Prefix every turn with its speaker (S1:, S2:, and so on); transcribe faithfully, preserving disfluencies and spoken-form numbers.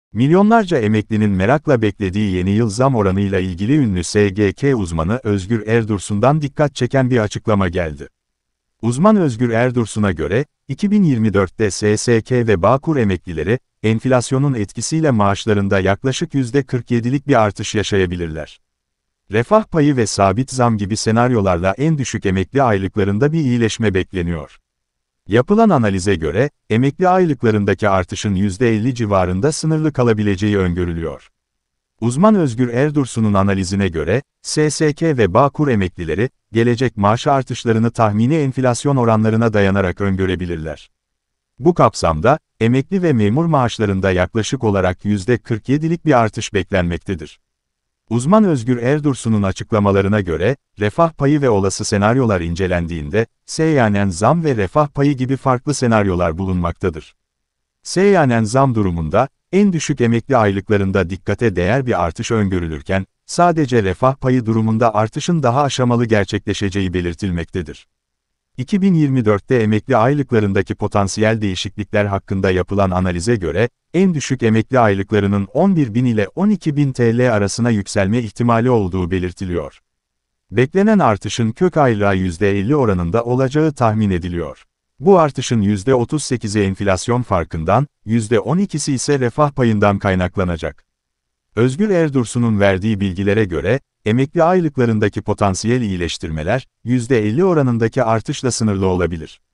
S1: Milyonlarca emeklinin merakla beklediği yeni yıl zam oranıyla ilgili ünlü S G K uzmanı Özgür Erdursun'dan dikkat çeken bir açıklama geldi. Uzman Özgür Erdursun'a göre, iki bin yirmi dörtte S S K ve Bağkur emeklileri, enflasyonun etkisiyle maaşlarında yaklaşık yüzde kırk yedilik bir artış yaşayabilirler. Refah payı ve sabit zam gibi senaryolarla en düşük emekli aylıklarında bir iyileşme bekleniyor. Yapılan analize göre, emekli aylıklarındaki artışın yüzde elli civarında sınırlı kalabileceği öngörülüyor. Uzman Özgür Erdursun'un analizine göre, S S K ve Bağkur emeklileri, gelecek maaş artışlarını tahmini enflasyon oranlarına dayanarak öngörebilirler. Bu kapsamda, emekli ve memur maaşlarında yaklaşık olarak yüzde kırk yedilik bir artış beklenmektedir. Uzman Özgür Erdursun'un açıklamalarına göre, refah payı ve olası senaryolar incelendiğinde, seyyanen zam ve refah payı gibi farklı senaryolar bulunmaktadır. Seyyanen zam durumunda, en düşük emekli aylıklarında dikkate değer bir artış öngörülürken, sadece refah payı durumunda artışın daha aşamalı gerçekleşeceği belirtilmektedir. iki bin yirmi dörtte emekli aylıklarındaki potansiyel değişiklikler hakkında yapılan analize göre, en düşük emekli aylıklarının on bir bin ile on iki bin T L arasına yükselme ihtimali olduğu belirtiliyor. Beklenen artışın kök aylığa yüzde elli oranında olacağı tahmin ediliyor. Bu artışın yüzde otuz sekizi enflasyon farkından, yüzde on ikisi ise refah payından kaynaklanacak. Özgür Erdursun'un verdiği bilgilere göre, emekli aylıklarındaki potansiyel iyileştirmeler, yüzde elli oranındaki artışla sınırlı olabilir.